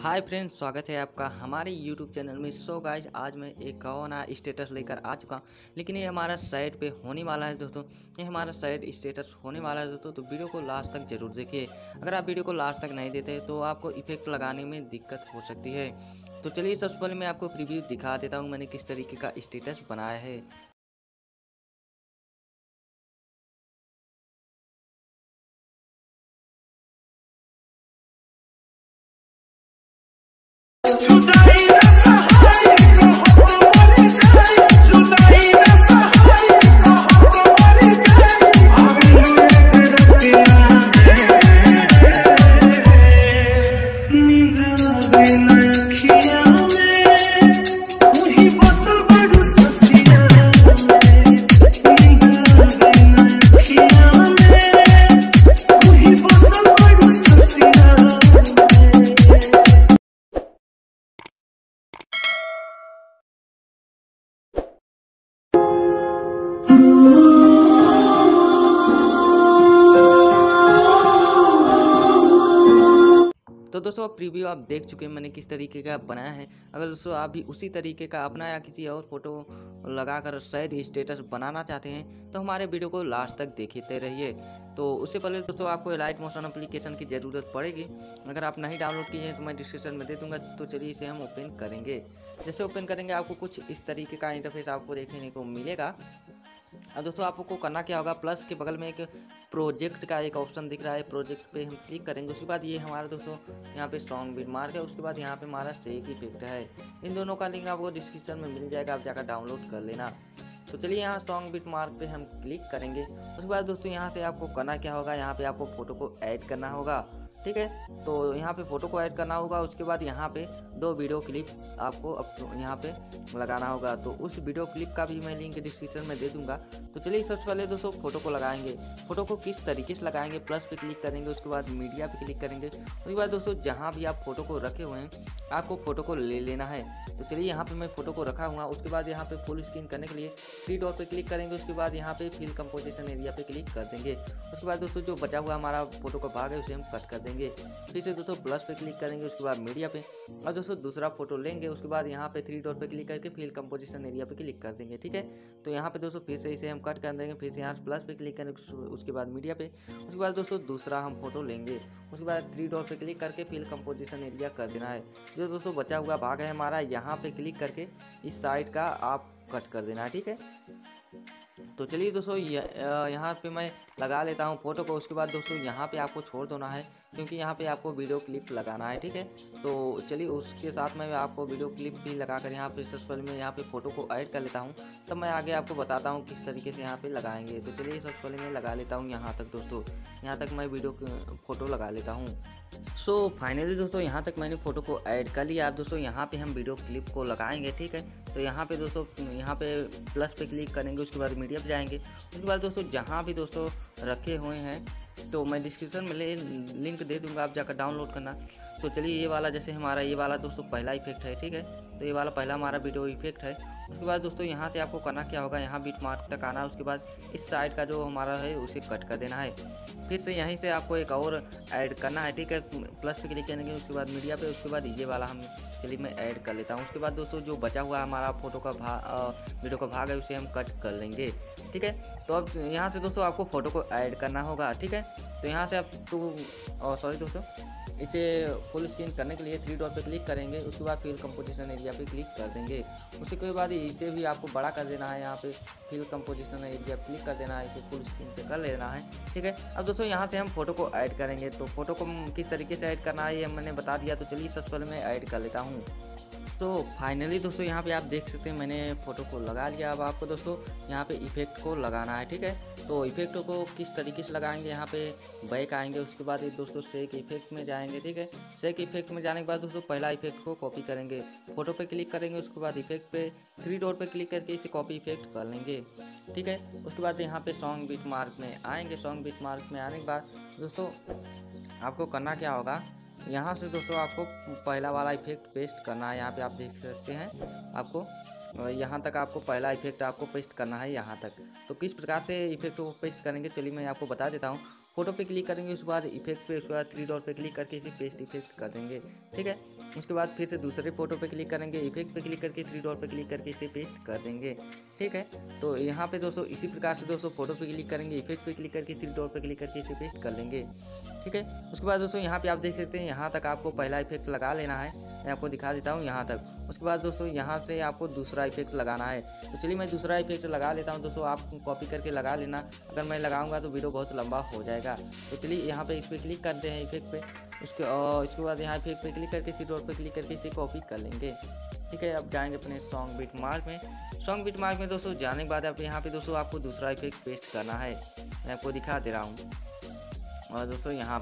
Hi friends, स्वागत है आपका हमारे यूट्यूब चैनल में। सो गाइज, आज मैं एक और नया स्टेटस लेकर आ चुका हूँ, लेकिन ये हमारा साइट पे होने वाला है दोस्तों। ये हमारा साइट स्टेटस होने वाला है दोस्तों, तो वीडियो को लास्ट तक जरूर देखिए। अगर आप वीडियो को लास्ट तक नहीं देते तो आपको इफेक्ट लगाने में दिक्कत हो सकती है। तो चलिए सबसे पहले मैं आपको प्रीव्यू दिखा देता हूँ मैंने किस तरीके का स्टेटस बनाया है। जुदाई न सहाय कहो तो मर जाए, जुदाई न सहाय कहो तो मर जाए। आविलू एक रतिया में नींद आवे न अखिया में, वही बसल बड़ू ससिया में। नींद आवे न अखिया में, वही बसल बड़ू ससिया में। तो दोस्तों प्रीव्यू आप देख चुके हैं मैंने किस तरीके का बनाया है। अगर दोस्तों आप भी उसी तरीके का अपना या किसी और फोटो लगाकर साइड स्टेटस बनाना चाहते हैं तो हमारे वीडियो को लास्ट तक देखते रहिए। तो उससे पहले दोस्तों आपको एलाइट मोशन एप्लीकेशन की ज़रूरत पड़ेगी। अगर आप नहीं डाउनलोड किए हैं तो मैं डिस्क्रिप्शन में दे दूंगा। तो चलिए इसे हम ओपन करेंगे। जैसे ओपन करेंगे आपको कुछ इस तरीके का इंटरफेस आपको देखने को मिलेगा। अब दोस्तों आपको करना क्या होगा, प्लस के बगल में एक प्रोजेक्ट का एक ऑप्शन दिख रहा है, प्रोजेक्ट पे हम क्लिक करेंगे। उसके बाद ये हमारा दोस्तों यहाँ पे सॉन्ग बीट मार्क है, उसके बाद यहाँ पे हमारा शेक इफेक्ट है। इन दोनों का लिंक आपको डिस्क्रिप्शन में मिल जाएगा, आप जाकर डाउनलोड कर लेना। तो चलिए यहाँ सॉन्ग बीट मार्क पे हम क्लिक करेंगे। उसके बाद दोस्तों यहाँ से आपको करना क्या होगा, यहाँ पे आपको फोटो को ऐड करना होगा। ठीक है, तो यहाँ पे फोटो को ऐड करना होगा। उसके बाद यहाँ पे 2 वीडियो क्लिप आपको अब यहाँ पे लगाना होगा। तो उस वीडियो क्लिप का भी मैं लिंक डिस्क्रिप्शन में दे दूंगा। तो चलिए सबसे पहले दोस्तों फोटो को लगाएंगे। फोटो को किस तरीके से लगाएंगे, प्लस पे क्लिक करेंगे, उसके बाद मीडिया पे क्लिक करेंगे। उसके बाद दोस्तों जहाँ भी आप फोटो को रखे हुए हैं आपको फोटो को ले लेना है। तो चलिए यहाँ पे मैं फोटो को रखा हुआ। उसके बाद यहाँ पे फुल स्क्रीन करने के लिए 3 डॉट पे क्लिक करेंगे। उसके बाद यहाँ पे फिल कंपोजिशन एरिया पे क्लिक कर देंगे। उसके बाद दोस्तों जो बचा हुआ हमारा फोटो का भाग है उसे हम कट कर देंगे। फिर से दोस्तों प्लस पे क्लिक करेंगे, उसके बाद मीडिया पे, और दोस्तों दूसरा फोटो लेंगे। उसके बाद यहाँ पे 3 डॉट पे क्लिक करके फिल कंपोजिशन एरिया पे क्लिक कर देंगे। ठीक है, तो यहाँ पे दोस्तों फिर से इसे हम कट कर देंगे। फिर से यहाँ प्लस पे क्लिक करेंगे, उसके बाद मीडिया पे, उसके बाद दोस्तों दूसरा हम फोटो लेंगे। उसके बाद 3 डॉट पे क्लिक करके फिल कंपोजिशन एरिया कर देना है। जो दोस्तों बचा हुआ भाग है हमारा, यहाँ पे क्लिक करके इस साइड का आप कट कर देना है। ठीक है, तो चलिए दोस्तों यहाँ पे मैं लगा लेता हूँ फोटो को। उसके बाद दोस्तों यहाँ पे आपको छोड़ देना है, क्योंकि यहाँ पे आपको वीडियो क्लिप लगाना है। ठीक है, तो चलिए उसके साथ में आपको वीडियो क्लिप भी लगाकर यहाँ पे सबसे पहले मैं यहाँ पे फोटो को ऐड कर लेता हूँ। तब मैं आगे आपको बताता हूँ किस तरीके से यहाँ पे लगाएंगे। तो चलिए सबसे पहले मैं लगा लेता हूँ यहाँ तक दोस्तों, यहाँ तक मैं वीडियो फोटो लगा लेता हूँ। सो फाइनली दोस्तों यहाँ तक मैंने फोटो को ऐड कर लिया। अब दोस्तों यहाँ पे हम वीडियो क्लिप को लगाएंगे। ठीक है, तो यहाँ पे दोस्तों यहाँ पे प्लस पे क्लिक करेंगे, उसके बाद मीडिया पे जाएंगे। उसके बाद दोस्तों जहाँ भी दोस्तों रखे हुए हैं तो मैं डिस्क्रिप्शन में लिंक दे दूंगा, आप जाकर डाउनलोड करना। तो चलिए ये वाला, जैसे हमारा ये वाला दोस्तों पहला इफेक्ट है। ठीक है, तो ये वाला पहला हमारा वीडियो इफेक्ट है। उसके बाद दोस्तों यहाँ से आपको करना क्या होगा, यहाँ बीट मार्क तक आना है। उसके बाद इस साइड का जो हमारा है उसे कट कर देना है। फिर से यहीं से आपको एक और ऐड करना है। ठीक है, प्लस पे क्लिक करेंगे, उसके बाद मीडिया पे, उसके बाद ये वाला हम चलिए मैं ऐड कर लेता हूँ। उसके बाद दोस्तों जो बचा हुआ हमारा फोटो का वीडियो का भाग है उसे हम कट कर लेंगे। ठीक है, तो अब यहाँ से दोस्तों आपको फोटो को ऐड करना होगा। ठीक है, तो यहाँ से आप सॉरी दोस्तों, इसे फुल स्क्रीन करने के लिए 3 डॉट पे क्लिक करेंगे। उसके बाद फिल कंपोजिशन एरिया पे क्लिक कर देंगे। उसके बाद इसे भी आपको बड़ा कर देना है। यहाँ पे फिल कंपोजिशन एरिया क्लिक कर देना है, इसे फुल स्क्रीन पे कर लेना है। ठीक है, अब दोस्तों यहाँ से हम फोटो को ऐड करेंगे। तो फोटो को किस तरीके से ऐड करना है ये मैंने बता दिया। तो चलिए सबसे पहले मैं ऐड कर लेता हूँ। तो फाइनली दोस्तों यहाँ पे आप देख सकते हैं मैंने फ़ोटो को लगा लिया। अब आपको दोस्तों यहाँ पे इफेक्ट को लगाना है। ठीक है, तो इफेक्ट को किस तरीके से लगाएंगे, यहाँ पे बैक आएंगे। उसके बाद ये दोस्तों शेक इफेक्ट में जाएंगे। ठीक है, शेक इफेक्ट में जाने के बाद दोस्तों पहला इफेक्ट को कॉपी करेंगे, फोटो पे क्लिक करेंगे। उसके बाद इफेक्ट पे 3 डॉट पे क्लिक करके इसे कॉपी इफेक्ट कर लेंगे। ठीक है, उसके बाद यहाँ पे सॉन्ग बीट मार्क में आएंगे। सॉन्ग बीट मार्क में आने के बाद दोस्तों आपको करना क्या होगा, यहाँ से दोस्तों आपको पहला वाला इफेक्ट पेस्ट करना है। यहाँ पे आप देख सकते हैं, आपको यहाँ तक आपको पहला इफेक्ट आपको पेस्ट करना है यहाँ तक। तो किस प्रकार से इफेक्ट को पेस्ट करेंगे चलिए मैं आपको बता देता हूँ। फोटो पे क्लिक करेंगे, उसके बाद इफेक्ट पे, उसके बाद 3 डॉट पे क्लिक करके इसे पेस्ट इफेक्ट कर देंगे। ठीक है, उसके बाद फिर से दूसरे फोटो पे क्लिक करेंगे, इफेक्ट पे क्लिक करके 3 डॉट पे क्लिक करके इसे पेस्ट कर देंगे। ठीक है, तो यहाँ पे दोस्तों इसी प्रकार से दोस्तों फोटो पे क्लिक करेंगे, इफेक्ट पे क्लिक करके 3 डॉट पे क्लिक करके इसे पेस्ट कर लेंगे। ठीक है, उसके बाद दोस्तों यहाँ पे आप देख सकते हैं, यहाँ तक आपको पहला इफेक्ट लगा लेना है। मैं आपको दिखा देता हूँ यहाँ तक। उसके बाद दोस्तों यहाँ से आपको दूसरा इफेक्ट लगाना है। तो चलिए मैं दूसरा इफेक्ट लगा लेता हूँ दोस्तों, आप कॉपी करके लगा लेना। अगर मैं लगाऊंगा तो वीडियो बहुत लंबा हो जाएगा। तो चलिए यहाँ पे इस पर क्लिक करते हैं, इफेक्ट पे। इसके बाद यहाँ इफेक्ट पे क्लिक करके 3 डॉट पे क्लिक करके इसे कॉपी कर लेंगे। ठीक है, अब जाएंगे अपने सॉन्ग बीट मार्क में। सॉन्ग बीट मार्क में दोस्तों जाने के बाद आप यहाँ पे दोस्तों आपको दूसरा इफेक्ट पेस्ट करना है। मैं आपको दिखा दे रहा हूँ। और दोस्तों यहाँ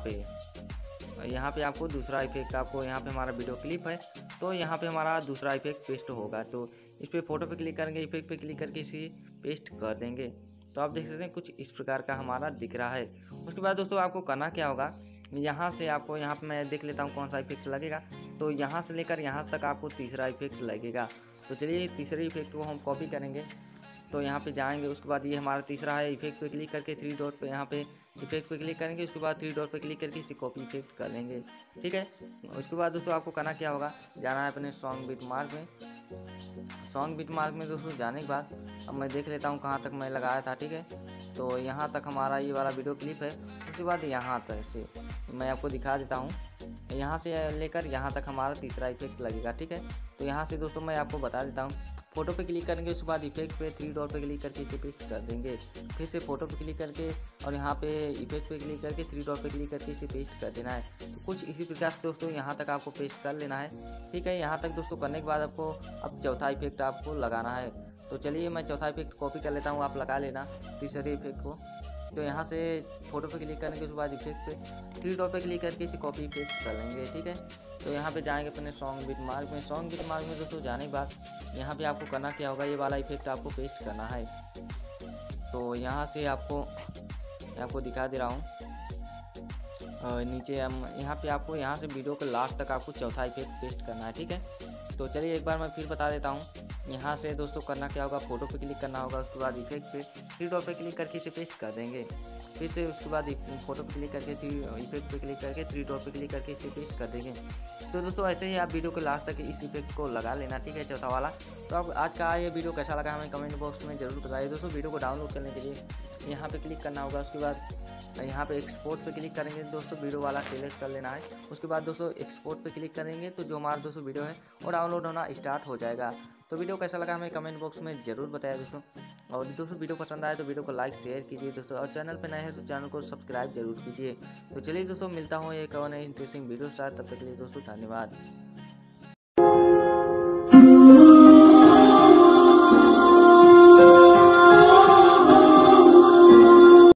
पे आपको दूसरा इफेक्ट, आपको यहाँ पे हमारा वीडियो क्लिप है तो यहाँ पे हमारा दूसरा इफेक्ट पेस्ट होगा। तो इस पर फोटो पे क्लिक करेंगे, इफेक्ट पे क्लिक करके इसे पेस्ट कर देंगे। तो आप देख सकते हैं कुछ इस प्रकार का हमारा दिख रहा है। उसके बाद दोस्तों आपको करना क्या होगा, यहाँ से आपको, यहाँ पे मैं देख लेता हूँ कौन सा इफेक्ट लगेगा। तो यहाँ से लेकर यहाँ तक आपको तीसरा इफेक्ट लगेगा। तो चलिए तीसरे इफेक्ट को हम कॉपी करेंगे। तो यहाँ पे जाएंगे, उसके बाद ये हमारा तीसरा है, इफेक्ट पे क्लिक करके 3 डॉट पे, यहाँ पे इफेक्ट पे क्लिक करेंगे, उसके बाद 3 डॉट पे क्लिक करके इसे कॉपी इफेक्ट कर लेंगे। ठीक है, उसके बाद दोस्तों आपको करना क्या होगा, जाना है अपने सॉन्ग बीट मार्क में। सॉन्ग बीट मार्क में दोस्तों जाने के बाद अब मैं देख लेता हूँ कहाँ तक मैं लगाया था। ठीक है, तो यहाँ तक हमारा ये वाला वीडियो क्लिप है। उसके बाद यहाँ तक से मैं आपको दिखा देता हूँ, यहाँ से लेकर यहाँ तक हमारा तीसरा इफेक्ट लगेगा। ठीक है, तो यहाँ से दोस्तों मैं आपको बता देता हूँ, फोटो पे क्लिक करेंगे, उसके बाद इफेक्ट पे 3 डॉट पे क्लिक करके इसे पेस्ट कर देंगे। फिर से फोटो पे क्लिक करके और यहाँ पे इफेक्ट पे क्लिक करके 3 डॉट पे क्लिक करके इसे पेस्ट कर देना है। तो कुछ इसी प्रकार से दोस्तों यहाँ तक आपको पेस्ट कर लेना है। ठीक है, यहाँ तक दोस्तों करने के बाद आपको अब चौथा इफेक्ट आपको लगाना है। तो चलिए मैं चौथा इफेक्ट कॉपी कर लेता हूँ, आप लगा लेना तीसरे इफेक्ट को। तो यहाँ से फोटो पे क्लिक करने के उसके बाद इफेक्ट पे 3 डॉट पे क्लिक करके इसे कॉपी इफेक्ट कर लेंगे। ठीक है, तो यहाँ पे जाएंगे अपने सॉन्ग बीट मार्क में। सॉन्ग बीट मार्क में दोस्तों जाने के बाद यहाँ पे आपको करना क्या होगा, ये वाला इफेक्ट आपको पेस्ट करना है। तो यहाँ से आपको दिखा दे रहा हूँ, नीचे हम यहाँ पे आपको यहाँ से वीडियो के लास्ट तक आपको चौथा इफेक्ट पेस्ट करना है। ठीक है, तो चलिए एक बार मैं फिर बता देता हूँ। यहाँ से दोस्तों करना क्या होगा, फोटो पे क्लिक करना होगा, उसके बाद इफेक्ट पे 3 डॉट पे क्लिक करके इसे पेस्ट कर देंगे। फिर से उसके बाद फोटो पे क्लिक करके इफेक्ट पे क्लिक करके 3 डॉट पे क्लिक करके इसे पेस्ट कर देंगे। तो दोस्तों ऐसे ही आप वीडियो के लास्ट तक इस इफेक्ट को लगा लेना। ठीक है, चौथा वाला। तो अब आज का ये वीडियो कैसा लगा हमें कमेंट बॉक्स में जरूर बताइए। दोस्तों वीडियो को डाउनलोड करने के लिए यहाँ पे क्लिक करना होगा, उसके बाद यहाँ पे एक्सपोर्ट पे क्लिक करेंगे दोस्तों, वीडियो वाला सेलेक्ट कर लेना है। उसके बाद दोस्तों एक्सपोर्ट पे क्लिक करेंगे तो जो हमारा दोस्तों वीडियो है वो डाउनलोड होना स्टार्ट हो जाएगा। तो वीडियो कैसा लगा हमें कमेंट बॉक्स में ज़रूर बताया दोस्तों। और दोस्तों वीडियो पसंद आए तो वीडियो को लाइक शेयर कीजिए दोस्तों, और चैनल पर नए हैं तो चैनल को सब्सक्राइब जरूर कीजिए। तो चलिए दोस्तों मिलता हूँ एक और नई इंटरेस्टिंग वीडियो के साथ, तब तक के लिए दोस्तों धन्यवाद।